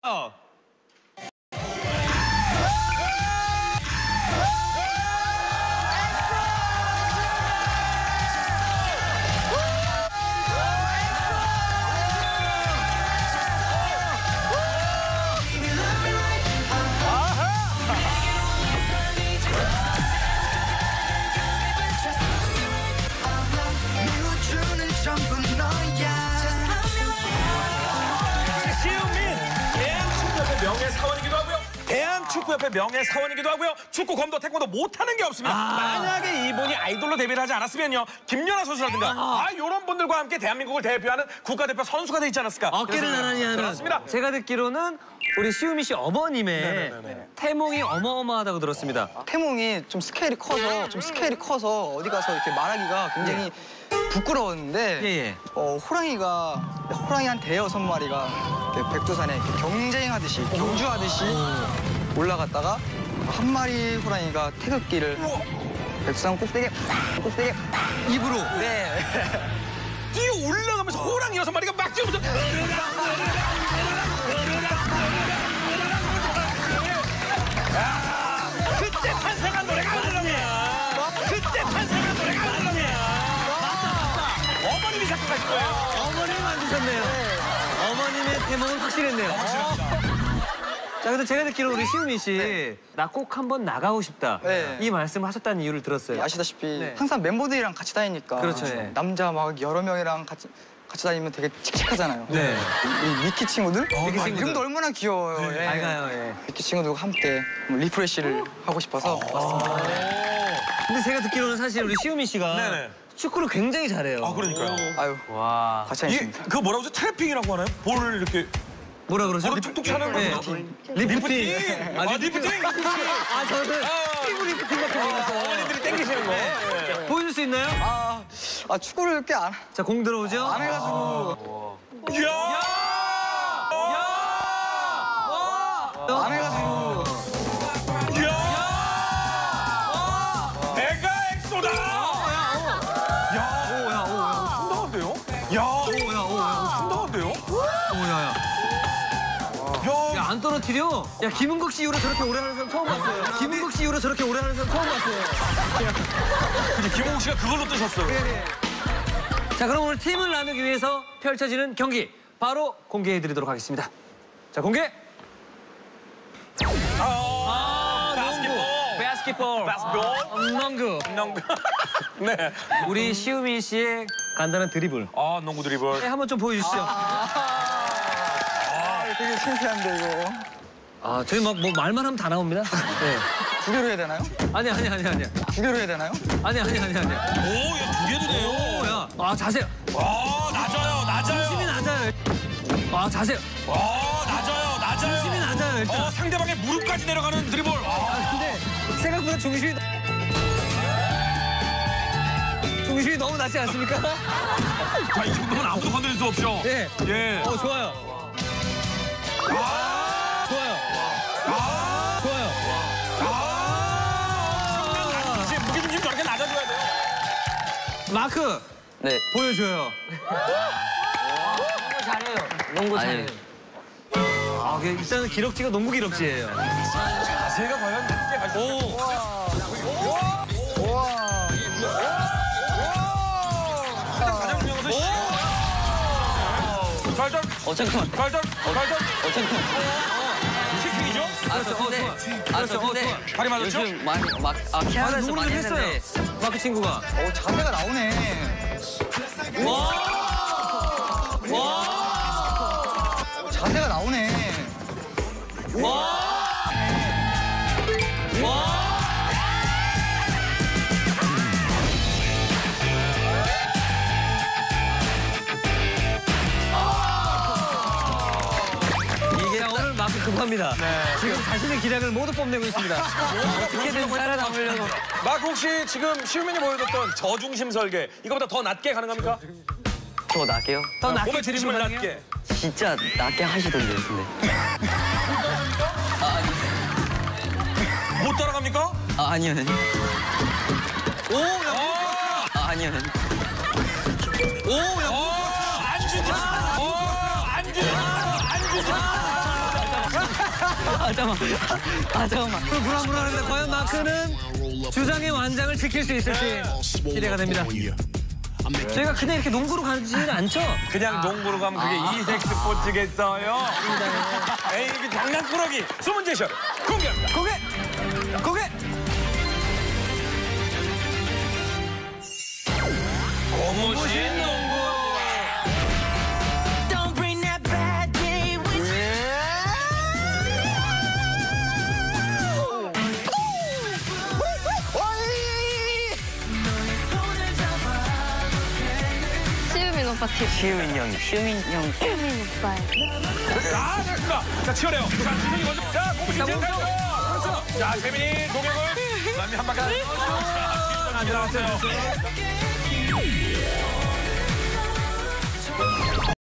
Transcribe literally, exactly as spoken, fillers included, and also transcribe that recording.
어. 명예사원이기도 하고요. 대한축구협회 명예사원이기도 하고요. 축구, 검도, 태권도 못하는 게 없습니다. 아 만약에 이분이 아이돌로 데뷔를 하지 않았으면요. 김연아 선수라든가 아 이런 아, 분들과 함께 대한민국을 대표하는 국가대표 선수가 되지 않았을까. 어깨를 나란히 하는. 그렇습니다. 제가 듣기로는 우리 시우미 씨 어머님의 네네네네. 태몽이 어마어마하다고 들었습니다. 아, 태몽이 좀 스케일이 커서 좀 스케일이 커서 어디 가서 이렇게 말하기가 굉장히 네. 부끄러웠는데 예, 예. 어, 호랑이가 호랑이 한 대여섯 마리가 백두산에 경쟁하듯이 경주하듯이 오. 올라갔다가 한 마리 호랑이가 태극기를 우와. 백두산 꼭대기에 꼭대기에 입으로 네 뛰어 올라가면서 호랑이 여섯 마리가 막 뛰어오면서 그때 탄생한 노래가 알람이야. 그때 탄생한 노래가 알람이야. 맞다 맞다. 어머님이 작곡하신 거예요. 어머님이 만드셨네요. 네. 어머님의 태몽은 확실했네요. 확실합니다. 자, 근데 제가 듣기로 우리 시우미 씨 나 꼭 한번 나가고 싶다. 네. 이 말씀을 하셨다는 이유를 들었어요. 아시다시피 네. 항상 멤버들이랑 같이 다니니까 그렇죠, 네. 남자 막 여러 명이랑 같이 같이 다니면 되게 칙칙하잖아요. 네. 이 미키 친구들? 어, 미키 친구들. 이름도 얼마나 귀여워요. 네. 예. 밝아요, 예. 미키 친구들과 함께 리프레시를 하고 싶어서 왔습니다. 네. 근데 제가 듣기로는 사실 우리 시우미 씨가 네네. 축구를 굉장히 잘해요. 아 그러니까요. 아유, 와. 같이 이게 하겠습니다. 그거 뭐라고 하죠? 트래핑이라고 하나요? 볼을 이렇게 뭐라 그러죠? 볼을 툭툭 차는 거. 네. 리프팅. 아, 아 리프팅. 아, 저는 피부 리프팅밖에 몰라서. 어머니들이 땡기시는 거. 네. 보여줄 수 있나요? 아, 아 축구를 꽤 안 자, 공 들어오죠? 안 해가지고 이야. 안 해가지고 이야. 메가 엑소다. 야. 오, 야, 오, 야. 상당한데요? 야. 오, 야, 오, 야. 상당한데요? 오, 야, 야. 야. 야, 안 떨어뜨려? 야, 김은국 씨 이후로 저렇게 오래 하는 사람 처음 봤어요. 김은국 씨 이후로 저렇게 오래 하는 사람 처음 봤어요. 근데 김홍국 씨가 그걸로 뜨셨어요. 자, 그럼 오늘 팀을 나누기 위해서 펼쳐지는 경기 바로 공개해드리도록 하겠습니다. 자, 공개! 아, 바스켓볼. 바스켓볼. 바스켓볼. 농구. 농구. 네. 우리 시우미 씨의 간단한 드리블. 아, 농구 드리블. 네, 한번 좀 보여주시죠. 아, 되게 창피한데 이거 아, 저희 막 뭐 말만 하면 다 나옵니다. 네. 두 개로 해야 되나요? 아니, 아니, 아니, 아니. 두 개로 해야 되나요? 아니, 아니, 아니, 아니. 오, 이거 두 개도 돼요. 오, 야. 아, 자세. 와, 낮아요, 낮아요. 중심이 낮아요. 아, 자세. 와, 낮아요, 낮아요. 중심이 낮아요, 일단. 어, 상대방의 무릎까지 내려가는 드리블. 아, 근데 생각보다 중심이 중심이 너무 낮지 않습니까? 자, 이 정도면 아무도 건드릴 수 없죠. 네. 예. 어, 좋아요. 아, 좋아요. 아, 좋아요. 아, 이제 무게중심 저렇게 낮아줘야 돼요. 마크. 네. 보여줘요. 농구 잘해요. 농구 잘해요. 아, 일단은 기럭지가 농구 기럭지예요. 자세가 과연 낮게 가시죠. 오. 우와. 가장 중요한 것은 갈달. 어, 잠깐만. 갈달. 갈달. 어, 잠깐만. 킥킥이죠? 아, 저 근데. 아, 저 근데. 발이 맞았죠? 요즘 많이 막 아, 아, 캐나다에서 농구를 많이 했어요. 했는데 마크 친구가. 어, 자세가 나오네. 와. 와. 어, 자세가 나오네. 와. 와. 이게 오늘 마크 급합니다. 네. 지금 자신의 기량을 모두 뽐내고 있습니다. 어떻게든 살아남으려고. 마크 혹시 지금 시우민이 보여줬던 저중심 설계 이거보다 더 낮게 가능합니까? 더 낮게요? 더 낮게 몸의 중심을 드리블 가능해요? 낮게. 진짜 낮게 하시던데 근데 못 따라갑니까? 아 아니요 오, 야, 아 아니요 오, 야, 어, 안 주지. 어, 안 주지. 안 주지. 아, 잠깐만. 아, 잠깐만. 또 불안불안합니다. 과연 마크는 주장의 완장을 지킬 수 있을지 기대가 됩니다. 저희가 그냥 이렇게 농구로 가지는 않죠? 그냥 농구로 가면 그게 이색 스포츠겠어요? 에이, 그 장난꾸러기 숨은 제시어를 공개합니다. 고개! 고개! 고무신 농구. Don't bring that bad day with you. 시우민 오빠 팀. 시우민 형이. 시우민 형. 시우민 오빠요. 자, 됐습니다. 자, 치열해요. 자, 지민이 먼저. 자, 고무신 자, 제시어. 멈춰. 자, 재민이 동혁을. 남이 한 바퀴. 자, 기분 나왔어요.